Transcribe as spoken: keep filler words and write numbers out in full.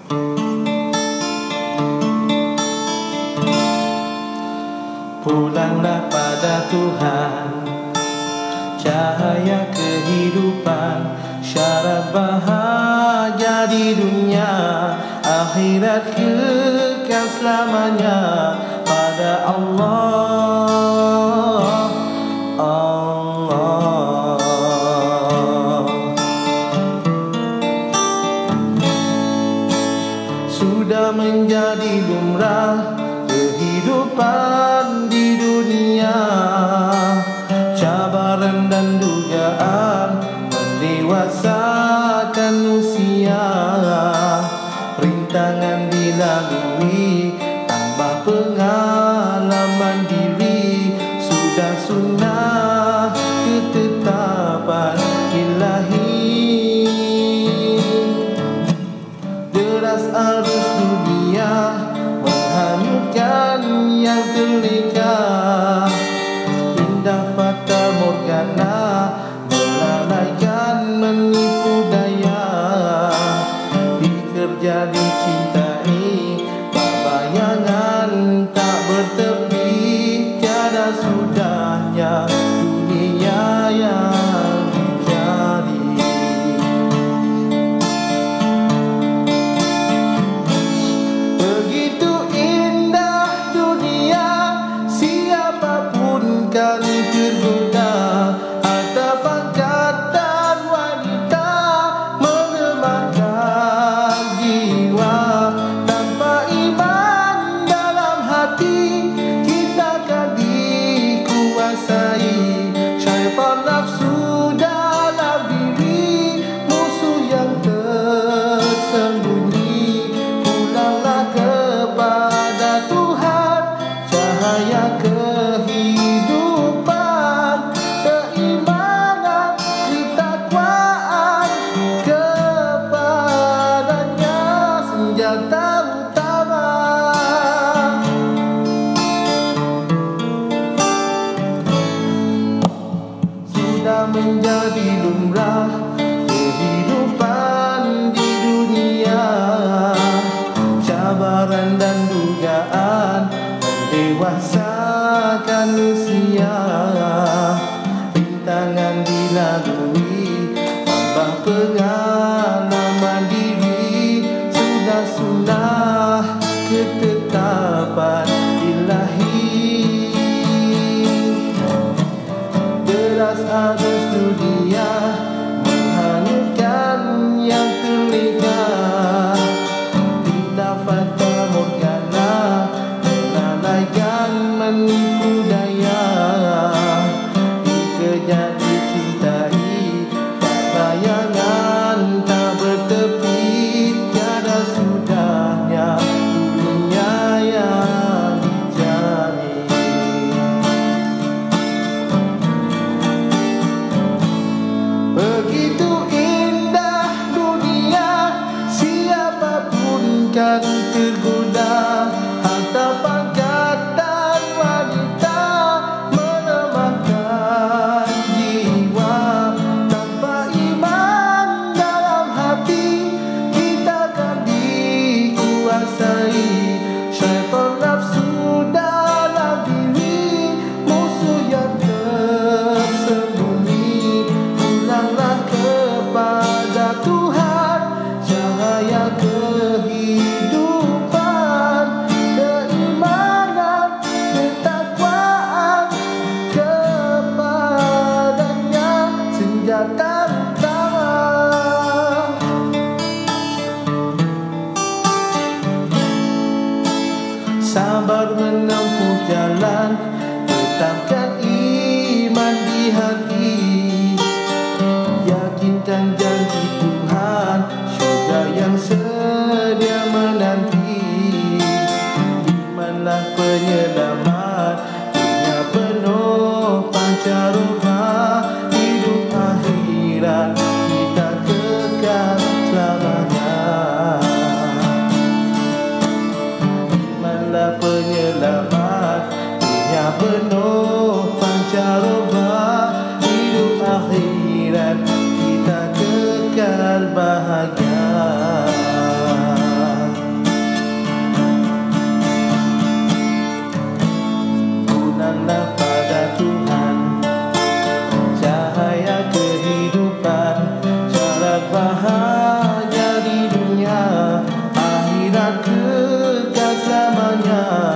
Pulanglah pada Tuhan, cahaya kehidupan, syarat bahagia di dunia, akhirat kekal selamanya pada Allah. Allah sudah menjadi lumrah kehidupan di dunia, cabaran dan dugaan mendewasakan usia, rintangan dilalui tambah pengalaman diri, sudah sunnah ketetapan ilahi. Deras arus dunia menghanyutkan yang terleka, indah fata morgana melalaikan menipu daya, dikerja dicintai bayangan tak bertepi, tiada sudahnya dunia yang dicari. Begitu indah dunia, siapapun kan tergoda, harta pangkat dan wanita melemahkan jiwa. Tanpa iman dalam hati, kita akan dikuasai syaitan nafsu dalam diri, musuh yang tersembunyi. Pulanglah kepada Tuhan, cahaya kehidupan, keimanan, ketakwaan, kepadanya senjata utama. Sudah menjadi lumrah kehidupan di dunia, cabaran dan dugaan mendewasakan usia, rintangan dilalui tambah pengalaman diri, sudah sunnah ketetapan ilahi. Deras arus dunia menghanyutkan yang terleka, indah fata morgana melalaikan menipu daya, dikejar dicintai bayangan tak bertepi, tiada sudahnya dunia yang dicari. Begitu indah dunia, siapapun kan tergoda, harta pangkat dan wanita melemahkan jiwa. Tanpa iman dalam hati, kita akan dikuasai syaitan nafsu dalam diri, musuh yang tersembunyi. Pulanglah kepada Tuhan, cahaya kehidupan, sangat kekal selamanya.